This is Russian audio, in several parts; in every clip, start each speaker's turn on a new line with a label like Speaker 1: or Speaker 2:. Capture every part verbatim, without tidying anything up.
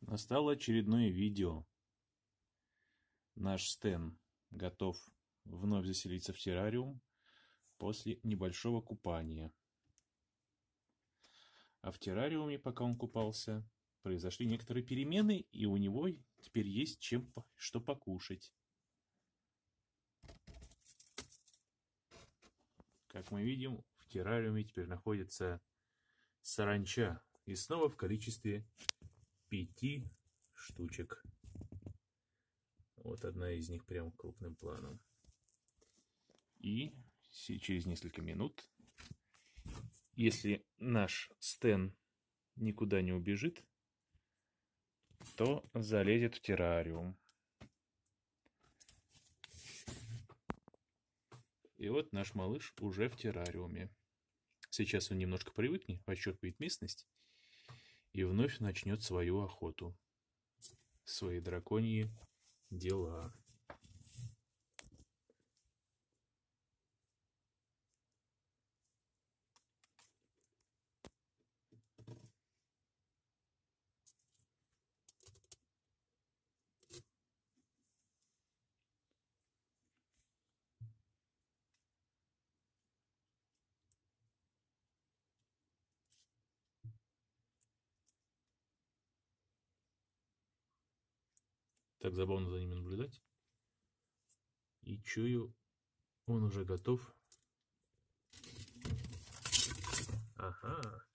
Speaker 1: Настало очередное видео. Наш Стэн готов вновь заселиться в террариум после небольшого купания. А в террариуме, пока он купался, произошли некоторые перемены, и у него теперь есть чем что покушать. Как мы видим, в террариуме теперь находится саранча. И снова в количестве пяти штучек. Вот одна из них прям крупным планом. И через несколько минут, если наш Стэн никуда не убежит, то залезет в террариум. И вот наш малыш уже в террариуме. Сейчас он немножко привыкнет, пощупает местность и вновь начнет свою охоту. Свои драконьи дела. Так забавно за ними наблюдать. И чую, он уже готов. Ага.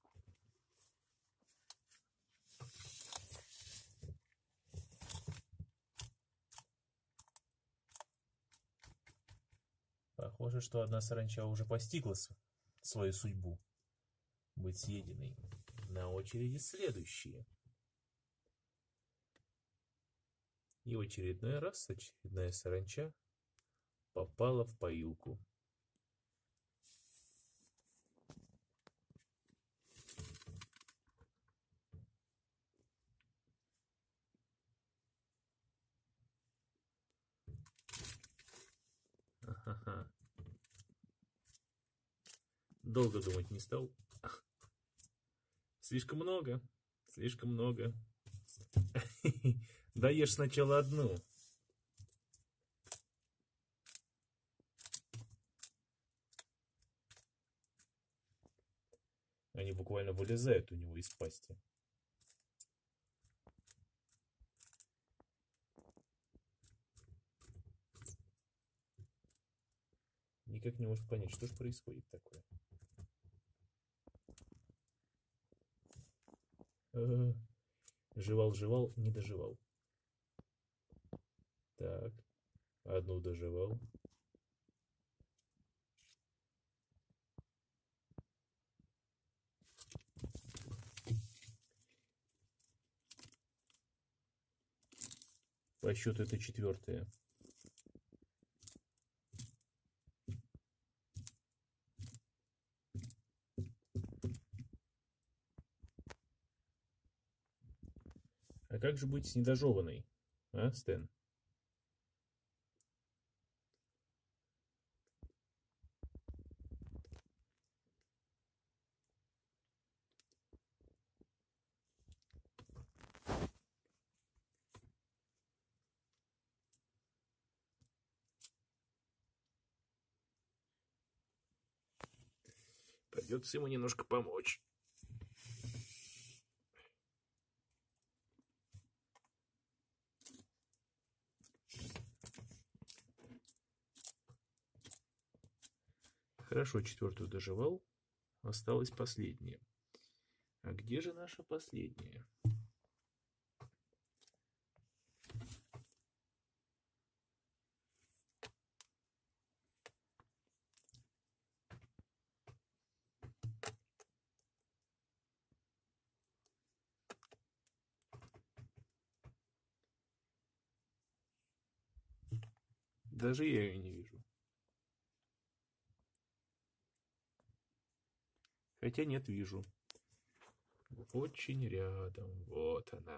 Speaker 1: Похоже, что одна саранча уже постигла свою судьбу. Быть съеденной. На очереди следующие. И в очередной раз очередная саранча попала в поилку. Ага. Долго думать не стал. Слишком много. Слишком много. Даешь сначала одну. Они буквально вылезают у него из пасти. Никак не может понять, что же происходит такое. Жевал-жевал, не доживал. Так, одну доживал. По счету это четвертая. А как же быть с недожеванной, а, Стэн? Придется ему немножко помочь. Хорошо, четвертую доживал. Осталась последняя. А где же наша последняя? Даже я ее не вижу. Хотя нет, вижу. Очень рядом. Вот она.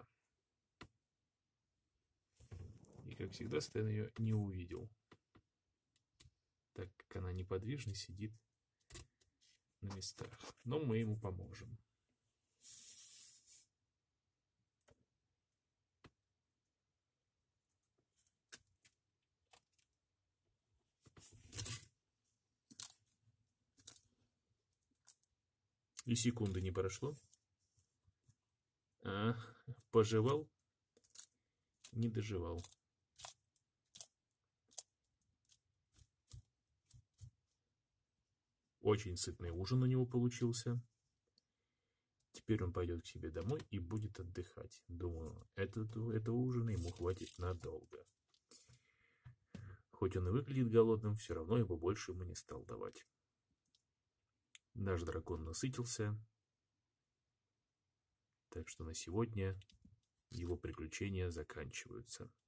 Speaker 1: И, как всегда, Стэн ее не увидел, так как она неподвижно сидит на местах. Но мы ему поможем. И секунды не прошло. А, пожевал, не доживал. Очень сытный ужин у него получился. Теперь он пойдет к себе домой и будет отдыхать. Думаю, этого, этого ужина ему хватит надолго. Хоть он и выглядит голодным, все равно его больше ему не стал давать. Наш дракон насытился. Так что на сегодня его приключения заканчиваются.